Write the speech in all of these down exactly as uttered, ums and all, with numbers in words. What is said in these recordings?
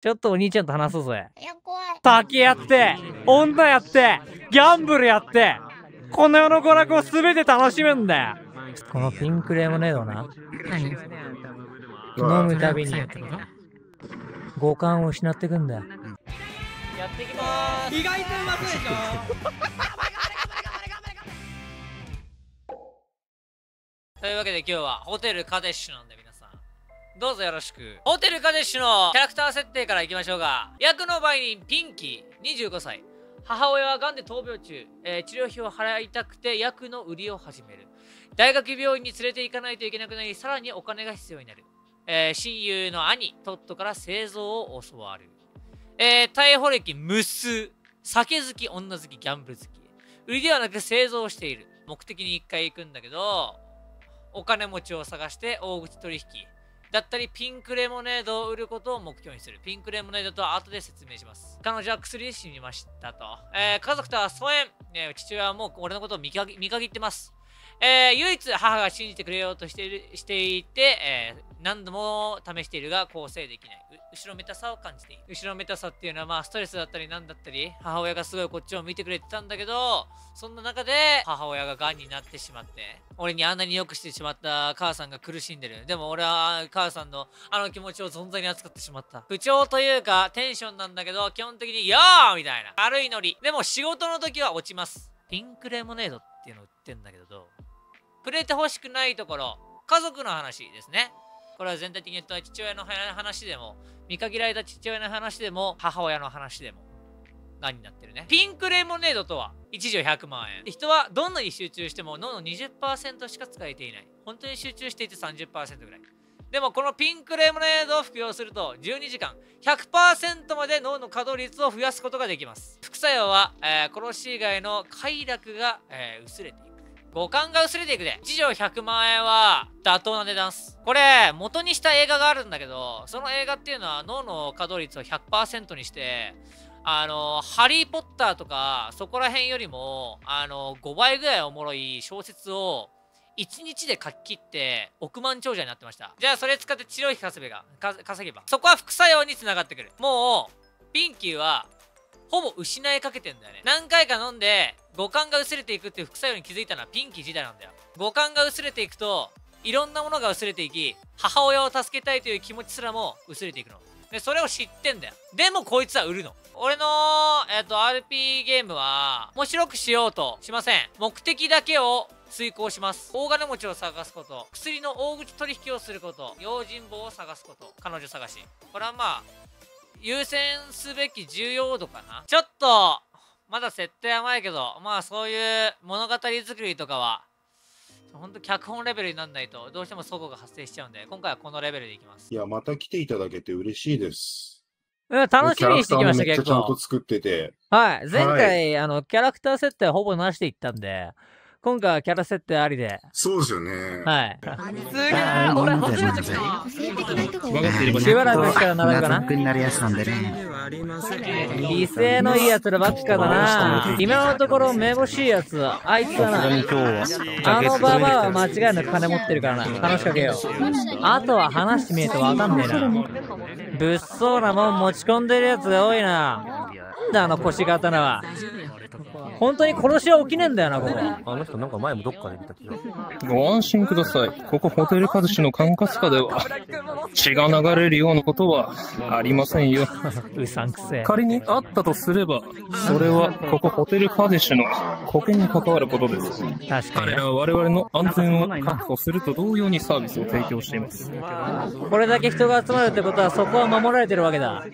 ちょっとお兄ちゃんと話そうぜ。 いや、怖い。 酒やって、女やって、ギャンブルやって、この世の娯楽を全て楽しむんだよ。このピンクレモネードな。飲むたびに五感を失ってくんだよ。やってきまーす。意外とうまそうでしょ。というわけで今日はホテルカデッシュなんで皆さんどうぞよろしく。ホテルカデッシュのキャラクター設定からいきましょうが、役の売人ピンキーにじゅうごさい、母親は癌で闘病中、えー、治療費を払いたくて役の売りを始める。大学病院に連れて行かないといけなくなり、さらにお金が必要になる。えー、親友の兄トットから製造を教わる。えー、逮捕歴無数、酒好き、女好き、ギャンブル好き。売りではなく製造をしている。目的に一回行くんだけど、お金持ちを探して大口取引だったり、ピンクレモネードを売ることを目標にする。ピンクレモネードとは後で説明します。彼女は薬で死にましたと。えー、家族とは疎遠、えー。父親はもう俺のことを見限見限ってます。えー、唯一母が信じてくれようとしているしていて、えー、何度も試しているが構成できない。後ろめたさを感じている。後ろめたさっていうのはまあストレスだったりなんだったり、母親がすごいこっちを見てくれてたんだけど、そんな中で母親が癌になってしまって、俺にあんなに良くしてしまった母さんが苦しんでる。でも俺は母さんのあの気持ちを存在に扱ってしまった。不調というかテンションなんだけど、基本的によーみたいな軽いノリ。でも仕事の時は落ちます。ピンクレモネードっていうのを売ってんだけど、触れてほしくないところ、家族の話ですね。これは全体的に言うと父親の話でも、見限られた父親の話でも、母親の話でも、癌になってるね。ピンクレモネードとは、いち錠ひゃくまんえん。人はどんなに集中しても脳の にじゅっパーセント しか使えていない。本当に集中していて さんじゅっパーセント ぐらい。でもこのピンクレモネードを服用すると、じゅうにじかん、ひゃくパーセント まで脳の稼働率を増やすことができます。副作用は、えー、殺し以外の快楽が、えー、薄れていく。五感が薄れていくで。いち錠ひゃくまんえんは妥当な値段っす。これ、元にした映画があるんだけど、その映画っていうのは脳の稼働率を ひゃくパーセント にして、あの、ハリーポッターとか、そこら辺よりも、あの、ごばいぐらいおもろい小説を、いちにちで書き切って億万長者になってました。じゃあそれ使って治療費稼げば、稼げば。そこは副作用につながってくる。もう、ピンキーは、ほぼ失いかけてんだよね。何回か飲んで、五感が薄れていくっていう副作用に気づいたのはピンキー自体なんだよ。五感が薄れていくと、いろんなものが薄れていき、母親を助けたいという気持ちすらも薄れていくの。で、それを知ってんだよ。でもこいつは売るの。俺の、えっと、アールピー ゲームは、面白くしようとしません。目的だけを遂行します。大金持ちを探すこと、薬の大口取引をすること、用心棒を探すこと、彼女探し。これはまあ、優先すべき重要度かな。ちょっと、まだ設定甘いけど、まあそういう物語作りとかは、ほんと脚本レベルになんないと、どうしても齟齬が発生しちゃうんで、今回はこのレベルでいきます。 いや、また来ていただけて嬉しいです。 うん、楽しみにしてきました、結構。 めっちゃちゃんと作ってて。 はい。前回、はい、あの、キャラクター設定はほぼなしでいったんで、今回はキャラ設定ありで。 そうですよね。 はい。 すげえ、俺初めて来た。 分かってればしばらくしたら並ぶかな。になるやつなんでね。理性のいいやつらばっかだな。今のところめぼしいやつ、あいつだな。あのババアは間違いなく金持ってるからな。話しかけよう。あとは話してみるとわかんねえな。物騒なもん持ち込んでるやつが多いな。なんだあの腰刀は。本当に殺しは起きねえんだよな、ここ。 あの人なんか前もどっかで見た気が。 ご安心ください。ここホテルカズシの管轄下では、血が流れるようなことはありませんよ。 うさんくせえ。 仮にあったとすれば、それはここホテルカズシの保険に関わることです。 確かに。 彼らは我々の安全を確保すると同様にサービスを提供しています。 これだけ人が集まるってことはそこは守られてるわけだ。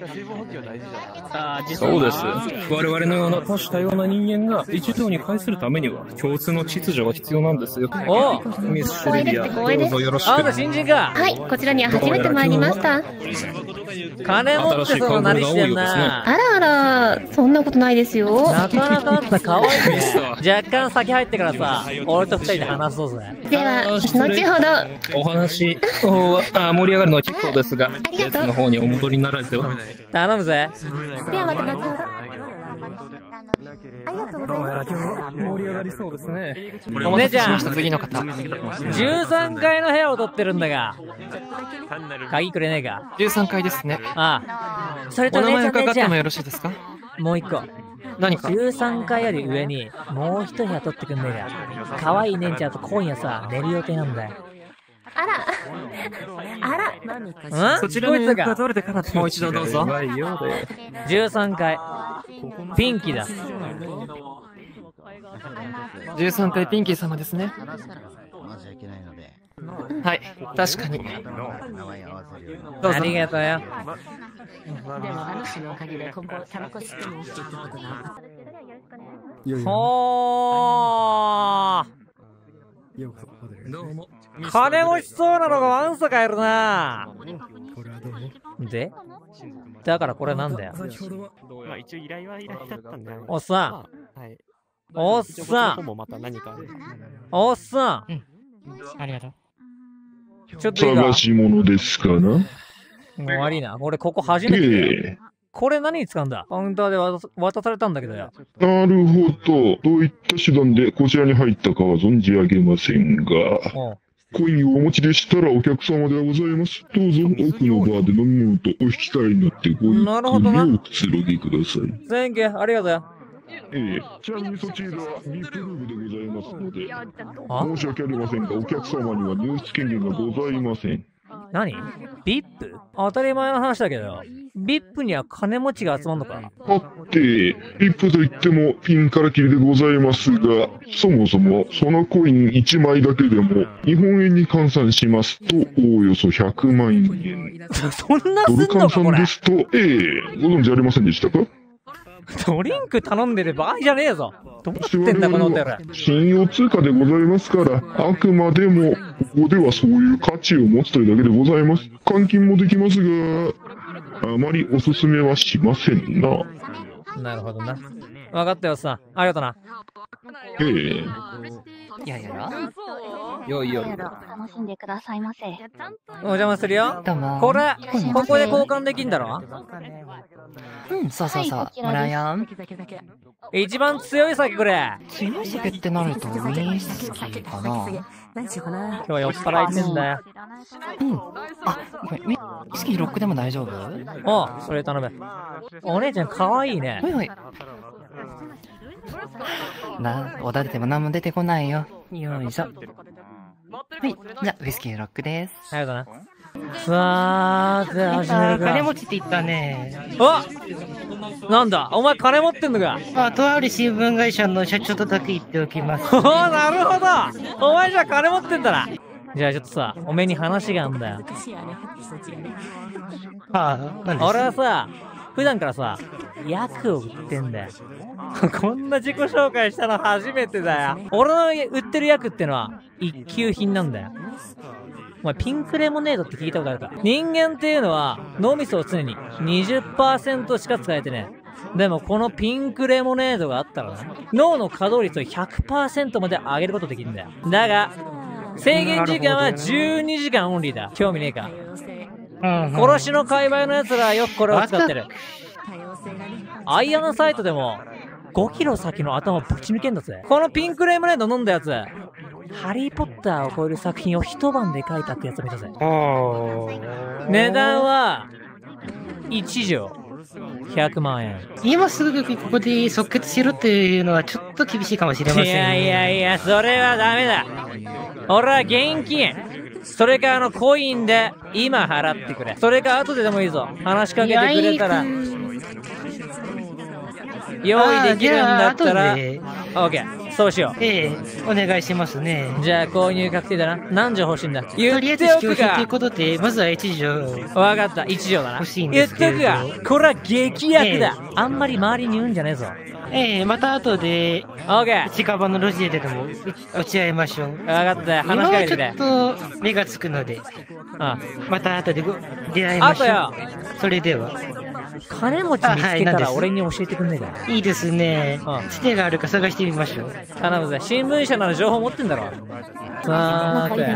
そうです。我々のような多種多様な人間が一堂に会するためには共通の秩序が必要なんですよ。 おミス・シュリリア、どうぞよろしく。 あなた新人か。 はい、こちらには初めて参りました。 金持ってそうな何してんな。 あらあら、そんなことないですよ。 なかなかあった可愛いね。若干先入ってからさ、俺と二人で話そうぜ。 では、後ほど。 お話は盛り上がるのは結構ですが、列の方にお戻りになられては。 頼むぜ。 ではまた後ほど。ありがとうございます。 どうやら今日盛り上がりそうですね。 お姉ちゃん、 次の方。 じゅうさんかいの部屋を取ってるんだが、鍵くれねえか。 じゅうさんかいですね。 ああ。それとお名前姉ちゃん、姉ちゃん伺ってもよろしいですか？ もう一個。 何かじゅうさんかいより上にもう一部屋取ってくんねえか。可愛い姉ちゃんと今夜さ、寝る予定なんだよ。 あら。あら。 んそちらの予約が取れてからもう一度どうぞ。 じゅうさんかい。ピンキーだ。 じゅうさんかいピンキー様ですね。はい、確かに。どうぞ。 ありがとうよ。 でも話のおかげで今後タバコ吸ってもいいって言ったことが。 ほー。金持ちそうなのがわんさかいるな。でだからこれなんだよ。おっさん。おっさん。おっさん。 ありがとう。 ちょっといいか。 探し物ですかな？ もう悪いな。俺ここ初めてだよ。 ええ。 これ何に使うんだ？カウンターで渡渡されたんだけどよ。 なるほど。どういった手段でこちらに入ったかは存じ上げませんが、 おうコインをお持ちでしたらお客様ではございます。どうぞ奥のバーで飲み物とお引き換えになってごゆっなるほどなくりおくつろぎください。 センキュー、ありがとうよ。 ええ。ちなみにそちらはリップルームでございますので、 あ申し訳ありませんがお客様には入室権限がございません。 何？ ビップ？ 当たり前の話だけどよ。ビップ には金持ちが集まんのか？ はって、リップといってもピンからきりでございますが、そもそもそのコインいちまいだけでも日本円に換算しますとおおよそひゃくまんえん。 そんなドル換すんのかこれ。 算ですと、ええ、ご存知ありませんでしたか？ ドリンク頼んでる場合じゃねえぞ。どうなってんだこのホテル。 信用通貨でございますから、あくまでもここではそういう価値を持つというだけでございます。換金もできますが、あまりおすすめはしませんな。 なるほどな。分かったよさん。ありがとな。 ええ。 いやいや。 よいよい。 楽しんでくださいませ。 お邪魔するよ。 どうも。 これ、ここで交換できんだろ？ うん、そうそうそう。もらうよ。 一番強い酒くれ。 強い酒ってなるとウイスキーかな。 今日は酔っ払いてんだよ。 うん。あ、ごめん。ウイスキーロックでも大丈夫？ おう、それ頼む。お姉ちゃんかわいいね。 はいはい。な、おだてても何も出てこないよ。よいしょ。はい。じゃあ、ウイスキーロックです。 ありがとな。さーて、始めるか。 金持ちって言ったね。 あなんだお前金持ってんのか？ あ、とある新聞会社の社長とだけ言っておきます。 おお、なるほどお前じゃ金持ってんだな。じゃあちょっとさ、おめえに話があんだよ。 ああ、なんです？ 俺はさ、普段からさ、薬を売ってんだよ。こんな自己紹介したの初めてだよ。俺の売ってる薬ってのは一級品なんだよ。お前ピンクレモネードって聞いたことあるか？人間っていうのは脳みそを常に にじゅっパーセント しか使えてね。でもこのピンクレモネードがあったらな、脳の稼働率を ひゃくパーセント まで上げることできるんだよ。だが、制限時間はじゅうにじかんオンリーだ。興味ねえか？殺しの界隈の奴らはよくこれを使ってる。アイアンサイトでもごキロ先の頭をぶち抜けんだぜ。このピンクレモネード飲んだやつ、ハリーポッターを超える作品を一晩で書いたってやつ見たぜ。値段はいちじょうひゃくまんえん。 今すぐここで即決しろっていうのはちょっと厳しいかもしれません、ね。 いやいやいや、それはダメだ。俺は現金、それかあのコインで今払ってくれ。それか後ででもいいぞ。話しかけてくれたら用意できるんだったら OK、 そうしよう。 ええ、お願いしますね。 じゃあ購入確定だな。何錠欲しいんだ？言とりあえずっておく必要品というが。 ことで、まずはいちじょう。 分かった、いちじょうだな。 欲しいん言っですけれどとくが、これは激薬だ、 ええあんまり周りに言うんじゃねえぞ。 ええ、また後で、 OK、 近場の路地ででも打ち合いましょう。 分かったよ、 今話しかけてくれ。 はちょっと目がつくので、 あまた後でご出会いましょう。 あとよ、 それでは。 金持ち見つけたあはい何ですら俺に教えてくんねえか？ いいですね。つてがあるか探してみましょう。 頼むぜ、新聞社なら情報持ってんだろ。さーて。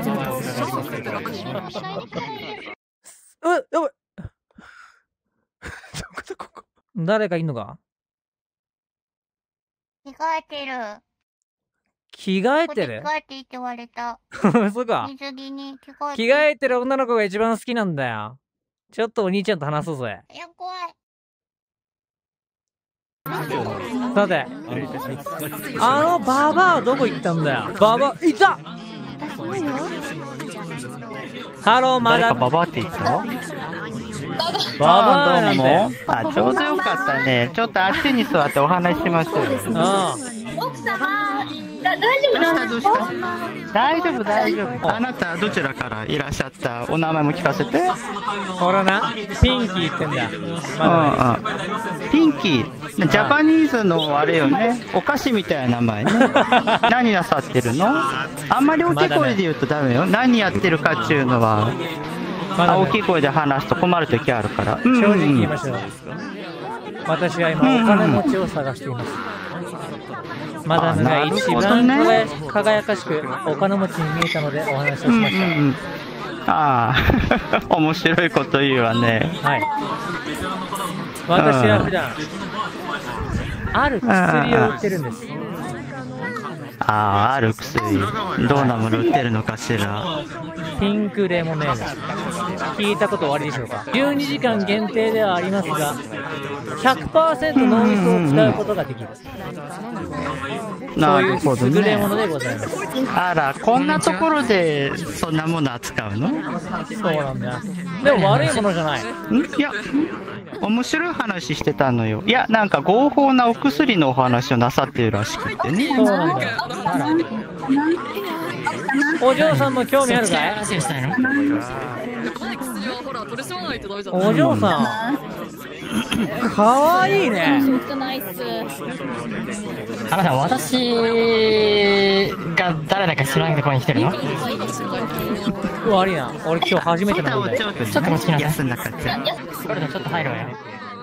うっ、やばい。どこだここ。誰かいんのか？ 着替えてる。 着替えてる着替えてって言われた。 嘘か。 水着に着替えて。 着替えてる女の子が一番好きなんだよ。ちょっとお兄ちゃんと話そうぜ。 いや、怖い。 さて、あのババアはどこ行ったんだよ。ババア、いた。ハローマダム。 誰かババアって言った？ ババアなんだよ。 あ、ちょうどよかったね。ちょっとあっちに座ってお話ししましょうよ。 奥様、大丈夫なんですか？ 大丈夫、大丈夫。あなた、どちらからいらっしゃった？お名前も聞かせて。 俺な、ピンキーってんだ。 うんうん。ピンキー。ジャパニーズのあれよね。お菓子みたいな名前ね。何なさってるの？あんまり大きい声で言うとダメよ。何やってるかっていうのは。あ、大きい声で話すと困るときあるから。 正直言いましょう。私は今お金持ちを探しています。マダムが一番輝かしくお金持ちに見えたのでお話をしました。 ああ、面白いこと言うわね。 はい。私は普段ある薬を売ってるんです。 ああ、ある薬。どんなもの売ってるのかしら。 ピンクレモネード。聞いたことおありでしょうか。じゅうにじかん限定ではありますが、ひゃくパーセント ノーミスを使うことができる。 なるほどね。 優れものでございます。 あら、こんなところでそんなもの扱うの？ そうなんだよ。でも悪いものじゃない。 ん？いや、面白い話してたのよ。いや、なんか合法なお薬のお話をなさっているらしくてね。 そうなんだよ。あら。お嬢さんも興味あるかい？お嬢さん。かわいいね。 あなた、私が誰だか知らないところに来てるの？ 悪いな。俺今日初めてなんだよ。 ちょっとこっちに休んだかっちゃ。 これでちょっと入ろうよ。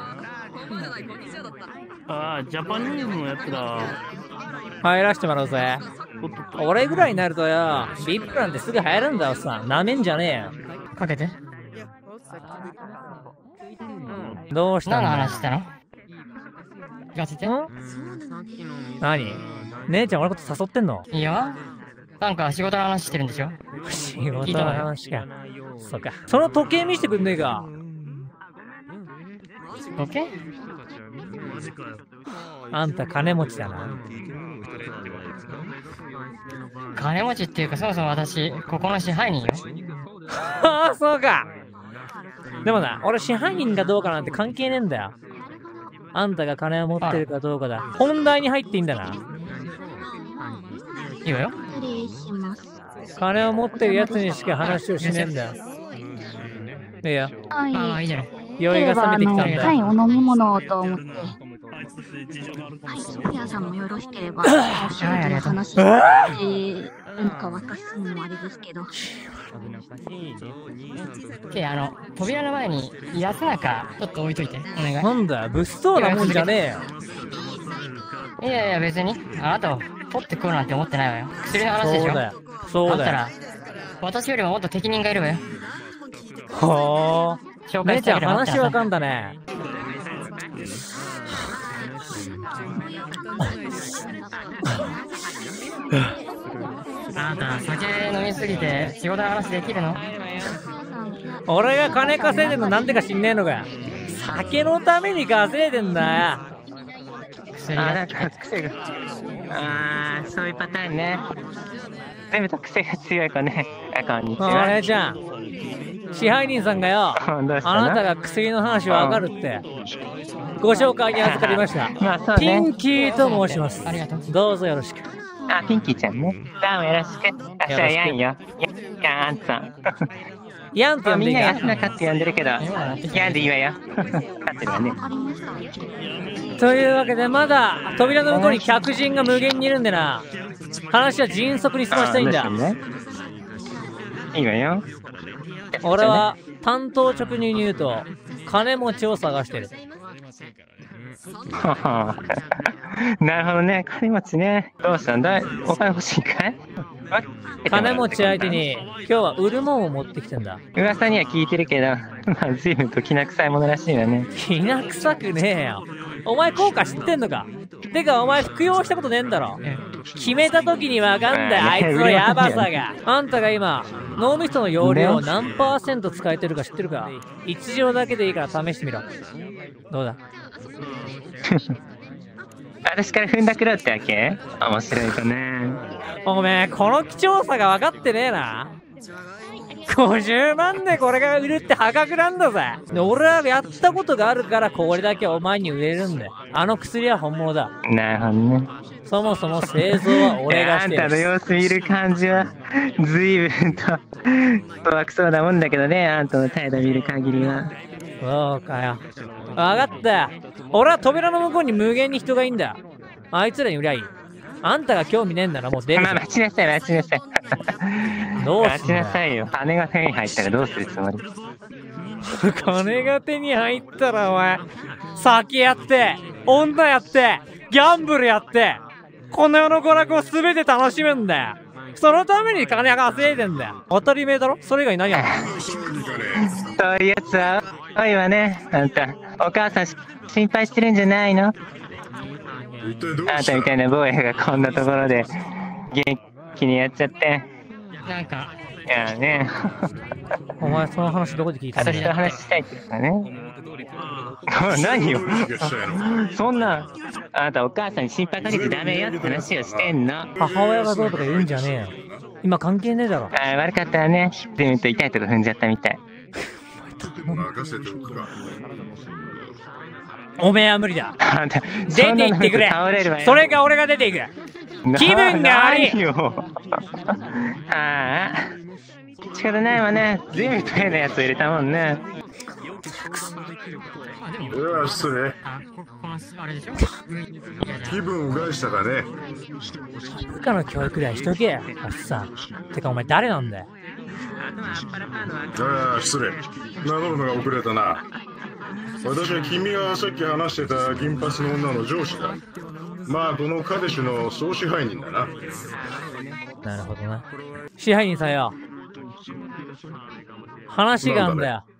ああ、ジャパニーズのやつだ。 入らしてもらうぜ。俺ぐらいになるとよ、ビップなんてすぐ入るんだよさ。なめんじゃねえよ。 かけて。 どうした何の話したの？聞かせて。 何？姉ちゃん俺のこと誘ってんの？ いいよ。なんか仕事の話してるんでしょ？ 仕事の話か。そっか。その時計見せてくんねえか。 時計？ あんた金持ちだな。 金持ちっていうか、そもそも私、ここの支配人よ。 ああ、そうか。でもな、俺支配人かどうかなんて関係ねえんだよ。あんたが金を持ってるかどうかだ。本題に入っていいんだな。 いいわよ。 失礼します。 金を持ってるやつにしか話をしねえんだよ。いいよ。 ああ、いいじゃない。 酔いが覚めてきたんだよ。 はい、お飲み物をと思って。はい、ソフィアさんもよろしければ、お仕事の話してなんか私すのもあれですけど。 で、あの、扉の前に安中ちょっと置いといて、お願い。 なんだよ、物騒なもんじゃねえよ。 いやいや、別に、あなたを取ってこうなんて思ってないわよ。薬の話でしょ。 そうだよ。そうだよ。 だったら、私よりももっと適任がいるわよ。 はあ。 紹介してあげる。 姉ちゃん話わかんだね。 あなた、酒飲みすぎて仕事の話できるの？ 俺が金稼いでんのなんでか知んねえのか。酒のために稼いでんだよ。 薬が。あ、なんか癖が。あー、そういうパターンね。全部と癖が強いかね。あ、こんにちは。 お姉ちゃん、支配人さんがよ、あなたが薬の話わかるって、ご紹介に預かりました。 まあそうね、 ピンキーと申します。 ありがとう。 どうぞよろしく。 あ、ピンキーちゃんね。どうもよろしく。あ、じゃあヤンよ。ヤンさん。 ヤンって呼んでいいか？ みんな安中って呼んでるけど、ヤンでいいわよ。勝ってるわね。 というわけで、まだ扉の向こうに客人が無限にいるんでな。話は迅速に済ましたいんだ。 いいわよ。 俺は担当直入に言うと金持ちを探してる。 なるほどね、金持ちね。どうしたんだい？お金欲しいかい？ 金持ち相手に今日は売るもんを持ってきてんだ。 噂には聞いてるけど、まあ随分ときな臭いものらしいわね。 きな臭くねえよ。お前効果知ってんのか？ てかお前服用したことねえんだろ。決めた時にわかんだよ、あいつのヤバさが。あんたが今脳みその容量を何パーセント使えてるか知ってるか？一錠だけでいいから試してみろ。どうだ？ 私から踏んだくろってわけ？面白いかね。 おめえこの貴重さが分かってねえな。ごじゅうまんでこれが売るって破格なんだぜ。で俺はやったことがあるからこれだけお前に売れるんだよ。あの薬は本物だ。 なるほどね。 そもそも製造は俺がしてる。 あんたの様子見る感じは随分と怖くそうなもんだけどね、あんたの態度見る限りは。 そうかよ。分かったよ。俺は扉の向こうに無限に人がいいんだよ。あいつらに売りゃいい。あんたが興味ねえんならもう出る。 まあ待ちなさい待ちなさい。 どうすんだよ。 待ちなさいよ。金が手に入ったらどうするつもり？ 金が手に入ったらお前酒やって女やってギャンブルやってこの世の娯楽を全て楽しむんだよ。そのために金稼いでんだよ。当たり前だろ。それ以外何やんの？ そういうやつは多いわね。あんたお母さん心配してるんじゃないの？あんたみたいな坊やがこんなところで元気にやっちゃってなんかいやね。 お前その話どこで聞いたの？ 私と話したいって言ったね。何よそんなあなたお母さんに心配かけてダメよって話をしてんの。 母親がどうとか言うんじゃねえよ。今関係ねえだろ。 ああ悪かったわね。随分と痛いとこ踏んじゃったみたい。 おめえは無理だ。 あんた出て行ってくれ。それか俺が出ていく。気分が悪いよ。ああ仕方ないわね。随分と変なやつを入れたもんね。 いや失礼。気分を害したかね。 部下の教育ぐらいしとけよ。あっさ。てかお前誰なんだよ。 ああ失礼。名乗るのが遅れたな。私は君がさっき話してた銀髪の女の上司だ。まあこのカデシュの総支配人だな。 なるほどな。支配人さんよ。話があんだよ。 あ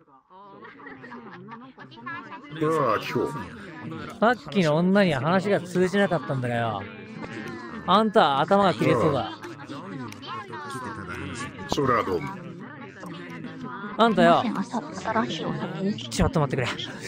あ聞こう。 さっきの女には話が通じなかったんだがよ。あんたは頭が切れそうだ。 それはどうも。 あんたよ。 新しいお酒です。 ちょっと待ってくれ。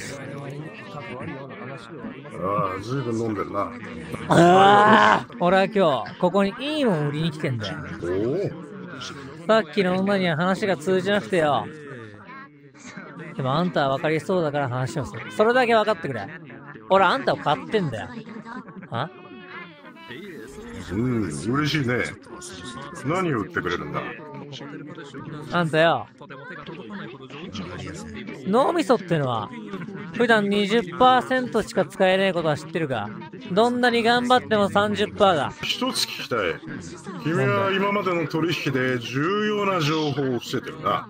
ああずいぶん飲んでるな。 ああ俺は今日ここにいいもん売りに来てんだよ。 おお。 さっきの女には話が通じなくてよ。でもあんたは分かりそうだから話をする。それだけ分かってくれ。俺あんたを買ってんだよ。は？ うん嬉しいね。何を売ってくれるんだ？ あんたよ。脳みそってのは普段 にじゅっパーセント しか使えないことは知ってるか？どんなに頑張っても さんじゅっパーセント だ。 一つ聞きたい。君は今までの取引で重要な情報を伏せてるな。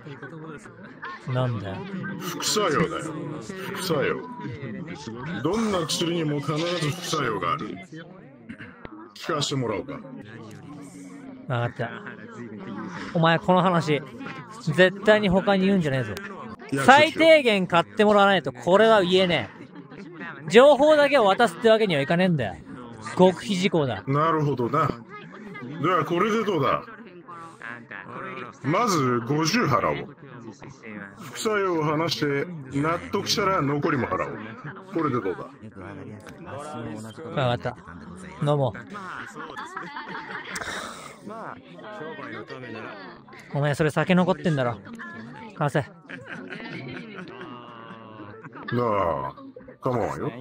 なんだよ。 副作用だよ。副作用。どんな薬にも必ず副作用がある。聞かせてもらおうか。 分かった。お前この話絶対に他に言うんじゃねえぞ。最低限買ってもらわないとこれは言えねえ。情報だけを渡すってわけにはいかねえんだよ。極秘事項だ。 なるほどな。ではこれでどうだ。まずごじゅう払おう。副作用を話して納得したら残りも払おう。これでどうだ。 分かった。飲もう。お前それ酒残ってんだろ。貸せ。 なあ、構わんよ。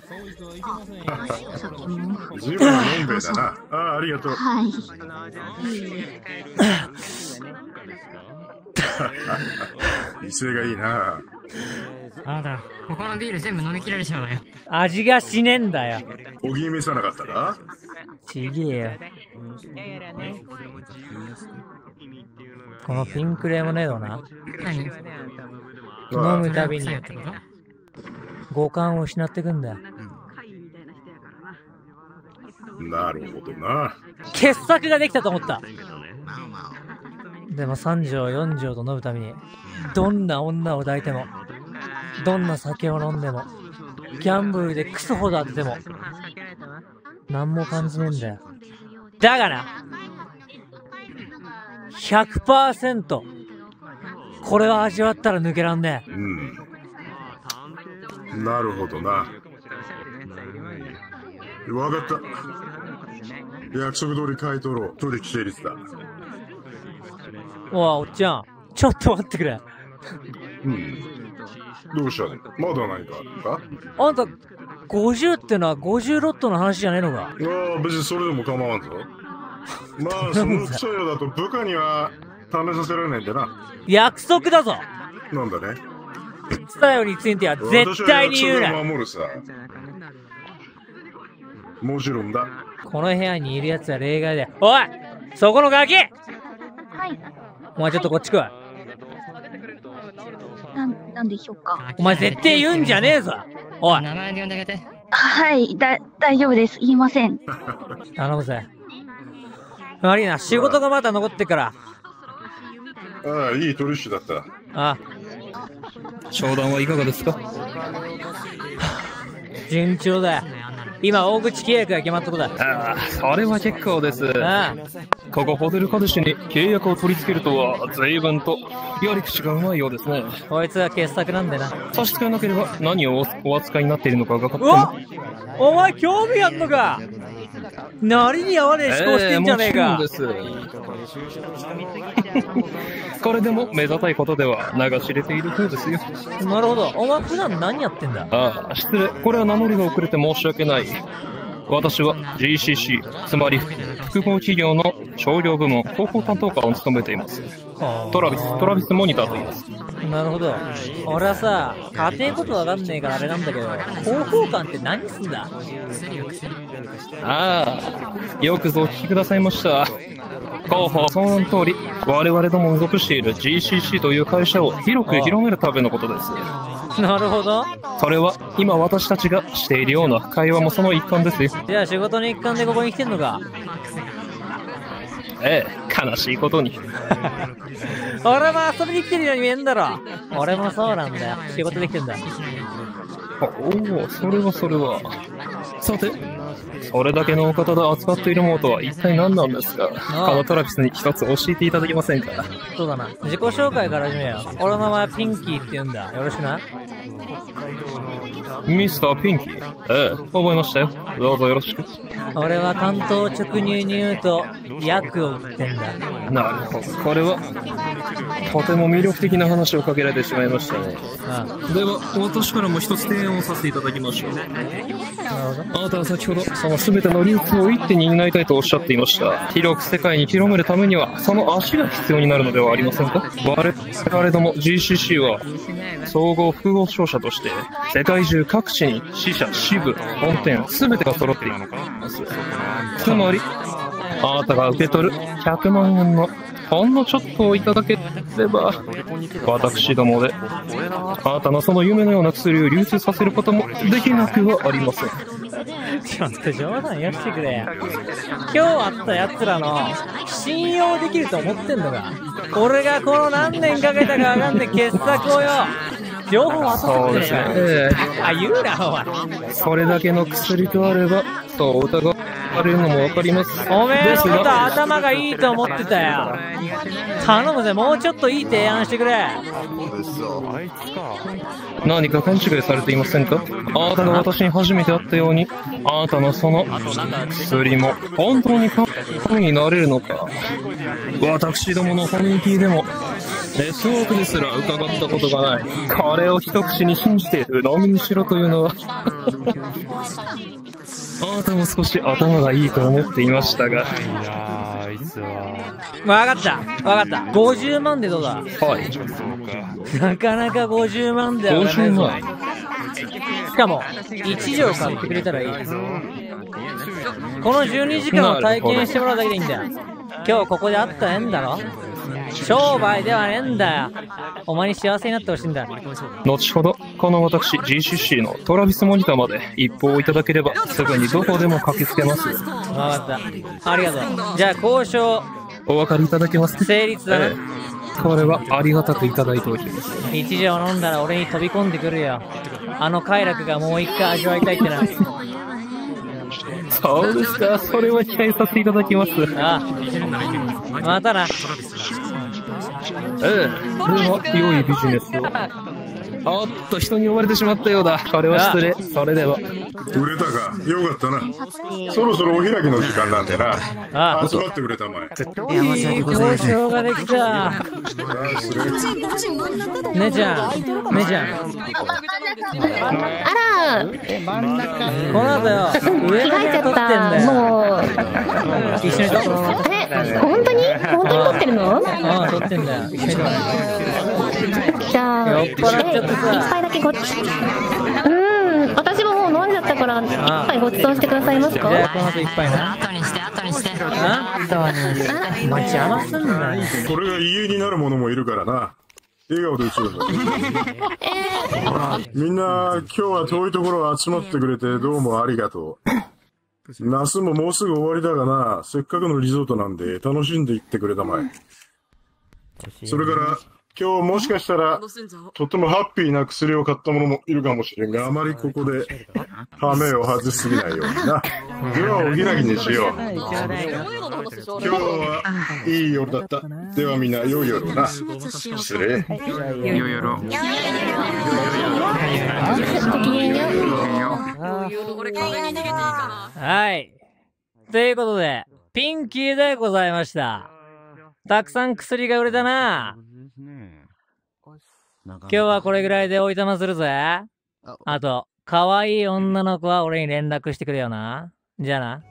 自分ののんべえだな。ああ、ありがとう。 はい。 威勢がいいな。 あなた、他のビール全部飲み切られちゃうわよ。 味がしねえんだよ。 お気見さなかったか？ ちげえよ。このピンクレモネードな。 何？ 飲むたびに五感を失ってくんだよ。 なるほどな。 傑作ができたと思った。でもさん錠よん錠と飲むためにどんな女を抱いてもどんな酒を飲んでもギャンブルでクソほど当てても何も感じねえんだよ。だがな、ひゃくパーセント これを味わったら抜けらんねえ。 うん。なるほどな。わかった。約束通り買い取ろう。取引成立だ。 おい、おっちゃん。ちょっと待ってくれ。 うん。どうしたね。まだ何かあるか？ あんた、ごじゅうってのはごじゅうロットの話じゃねえのか？ ああ、別にそれでも構わんぞ。まあ、その副作用だと部下には試させられないんだな。約束だぞ。なんだね。副作用については絶対に言うな。私は約束を守るさ。もちろんだ。この部屋にいるやつは例外だよ。おい、そこのガキ。はい。お前ちょっとこっち来い。 なん、なんでしょうか。 お前絶対言うんじゃねえぞ。おい。 名前で呼んであげて。 はい、だ、大丈夫です。言いません。 頼むぜ。悪いな、仕事がまだ残ってから。 ああ、いい取引だった。 ああ。 商談はいかがですか？ 順調だよ。今、大口契約が決まったとこだ。 ああ、それは結構です。 ああ。 ここホテルカデシに契約を取り付けるとは随分とやり口がうまいようですね。 こいつは傑作なんだな。 差し支えなければ何を お, お扱いになっているのか伺っても。 お前興味あんのか？なりに合わねえ思考してんじゃねえか。 えー、もちろんです。これでも目ざたいことでは流し入れている方ですよ。 なるほど。お前普段何やってんだ？ ああ、失礼。これは名乗りが遅れて申し訳ない。私は ジーシーシー、つまり複合企業の商業部門広報担当官を務めています。トラビス、トラビスモニターと言います。 なるほど。俺はさ、家庭ことわかんねえからあれなんだけど、広報官って何すんだ？ ああ、よくぞお聞きくださいました。広報、その通り、我々ども属している ジーシーシー という会社を広く広めるためのことです。 なるほど。 それは今私たちがしているような会話もその一環ですよ。 じゃあ仕事の一環でここに来てんのか？ ええ、悲しいことに。 俺も遊びに来てるように見えんだろ。俺もそうなんだよ。仕事できてんだ。 おお、それはそれは。さて、それだけのお方で扱っているものとは一体何なんですか？このトラビスに一つ教えていただけませんか？ そうだな。自己紹介から始めよう。俺の名前はピンキーって言うんだ。よろしくな。 ミスターピンキー。ええ、覚えましたよ。どうぞよろしく。 俺は関東直入に言うと、薬を売ってんだ。 なるほど。これは、とても魅力的な話をかけられてしまいましたね。ああ、では、私からも一つ提案をさせていただきましょう。なるほど。あなたは先ほど、その全ての流通を一手に担いたいとおっしゃっていました。広く世界に広めるためには、その足が必要になるのではありませんか？我々ども ジーシーシー は、総合複合商社として、世界中各地に支社、支部、本店、すべてが揃っています。つまり、あなたが受け取るひゃくまんえんのほんのちょっとをいただければ、私どもで、あなたのその夢のような薬を流通させることもできなくはありません。 ちょっと冗談よしてくれ。今日会った奴らの信用できると思ってんのか？俺がこの何年かけたかわかんねえ傑作をよ、情報渡そうですね。ええあ、言うな、お前。それだけの薬とあれば、そう疑われるのもわかります。 おめえのこと頭がいいと思ってたよ。頼むぜ、もうちょっといい提案してくれ。 何か勘違いされていませんか？あなたが私に初めて会ったように、あなたのその薬も本当に神になれるのか。私どものコミュニティでも、ネスワークですら伺ったことがない。これを一口に信じて鵜呑みにしろというのはあなたも少し頭がいいと思っていましたが。 わかった、わかった。ごじゅうまんでどうだ？ はい。 なかなかごじゅうまんではないぞ。しかも、いち錠買ってくれたらいい。このじゅうにじかんを体験してもらうだけでいいんだよ。今日ここで会った縁だろ？商売ではねえんだよ。お前に幸せになってほしいんだ。 後ほど、この私 ジーシーシー のトラビスモニターまで一報いただければ、すぐにどこでも駆けつけます。 わかった。ありがとう。じゃあ交渉。 お分かりいただけますか？ 成立だな。 ええ、これはありがたくいただいておきます。 一錠飲んだら俺に飛び込んでくるよ。あの快楽がもう一回味わいたいってな。 そうですか。それは期待させていただきます。 ああ。またな。 ええ。これは良いビジネスを。おっと、人に呼ばれてしまったようだ。これは失礼。それでは。 売れたか。よかったな。そろそろお開きの時間なんでな。 ああ。 集まってくれたまえ。 いい交渉ができた。姉ちゃん、姉ちゃん。 あら、 この後よ、上の部屋撮ってんだよ。 もう、 一緒に撮ってんえ、本当に本当に撮ってるの？ ああ、撮ってんだよ。一緒に撮ってじゃあ、 酔っ払っちゃってさ。 一杯だけごっち。うーん、私ももう飲んじゃったから、一杯ごちそうしてくださいますか？ じゃあ、この後一杯な。 後にして後にしてあ後にして。お前邪魔すんなよ。 これが家になる者もいるからな。笑顔で映るんだ。みんな、今日は遠いところ集まってくれてどうもありがとう。夏ももうすぐ終わりだがな、せっかくのリゾートなんで楽しんでいってくれたまえ。それから、今日もしかしたら、とってもハッピーな薬を買った者もいるかもしれんが、あまりここで、羽目を外しすぎないようにな。では、おぎなぎにしよう。今日はいい夜だった。ではみんな、良い夜をな。失礼。 よいよろ。 はい。ということで、ピンキーでございました。たくさん薬が売れたな。今日はこれぐらいでおいとまするぜ。あと、可愛い女の子は俺に連絡してくれよな。じゃあな。